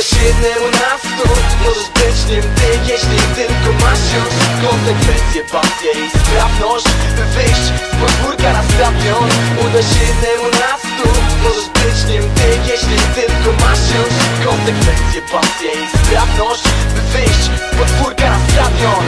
Uda się jednemu na 100. Możesz być nim ty, jeśli tylko masz już konsekwencje, pasję i sprawność, by wyjść z podwórka na stadion. Uda się jednemu na 100. Możesz być nim ty, jeśli tylko masz już konsekwencje, pasję i sprawność, by wyjść z podwórka na stadion.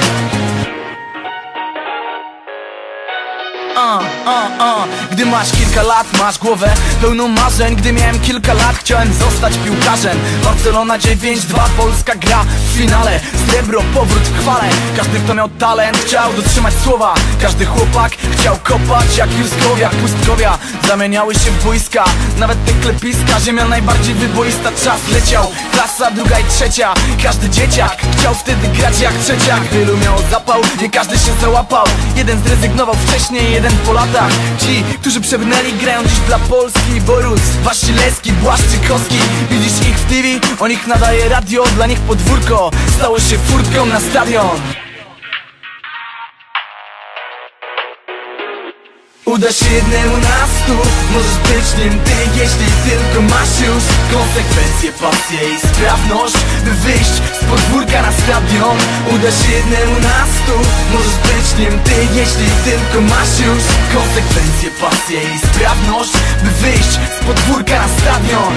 Gdy masz kilka lat, masz głowę pełną marzeń. Gdy miałem kilka lat, chciałem zostać piłkarzem. Barcelona 9-2, Polska gra w finale. Srebro, powrót w chwale. Każdy, kto miał talent, chciał dotrzymać słowa. Każdy chłopak chciał kopać jak pustkowia. Zamieniały się w boiska, nawet te klepiska. Ziemia najbardziej wyboista, czas leciał. Klasa druga i trzecia. Każdy dzieciak chciał wtedy grać jak trzeciak. Wielu miało zapał, nie każdy się załapał. Jeden zrezygnował wcześniej, jeden po latach. Ci, którzy przebrnęli, grają dziś dla Polski. Borus, Wasilewski, Błaszczykowski. Widzisz ich w TV, o nich nadaje radio. Dla nich podwórko stało się furtką na stadion. Uda się jednemu na 100. Możesz być nim ty, jeśli tylko masz już konsekwencje, pasję i sprawność, by wyjść z podwórka na stadion. Uda się jednemu na 100. Możesz być nim ty, jeśli tylko masz już konsekwencje, pasję i sprawność, by wyjść z podwórka na stadion.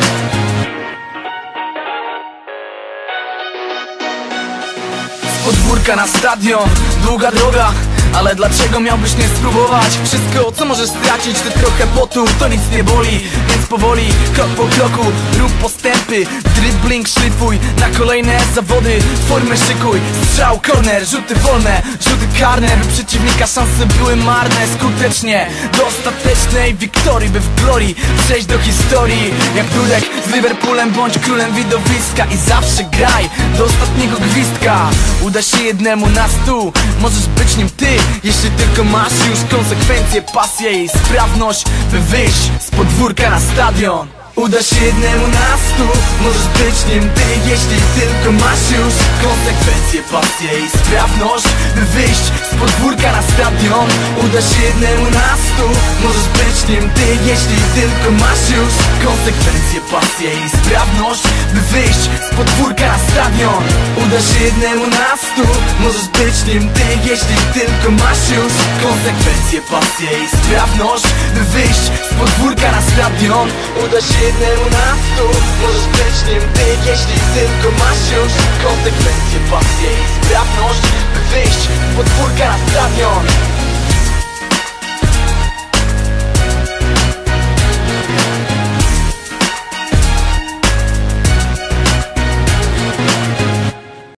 Z podwórka na stadion, długa droga, ale dlaczego miałbyś nie spróbować? Wszystko, co możesz stracić, to trochę potu. To nic nie boli, więc powoli, krok po kroku rób postępy, dribbling szlifuj. Na kolejne zawody formę szykuj. Strzał, korner, rzuty wolne, rzuty karne, by przeciwnika szanse były marne. Skutecznie do ostatecznej wiktorii, by w glorii przejść do historii. Jak Dudek z Liverpoolem, bądź królem widowiska i zawsze graj do ostatniego gwizdka. Uda się jednemu na 100. Możesz być nim ty, jeśli tylko masz już konsekwencje, pasję i sprawność, by wyjść z podwórka na stadion. Uda się jednemu na 100. Możesz być nim ty, jeśli tylko masz już konsekwencje, pasję i sprawność, by wyjść z podwórka na stadion. Uda się jednemu na 100. Możesz być nim ty, jeśli tylko masz już konsekwencje, pasję i sprawność, by wyjść z podwórka na stadion. Uda się jednemu na 100. Możesz być nim ty, jeśli tylko masz już konsekwencje, pasję i sprawność, by wyjść z podwórka na stadion. Uda się jednemu na 100. Możesz być nim ty, jeśli tylko masz już konsekwencje, pasję i sprawność, by wyjść z podwórka na stadion.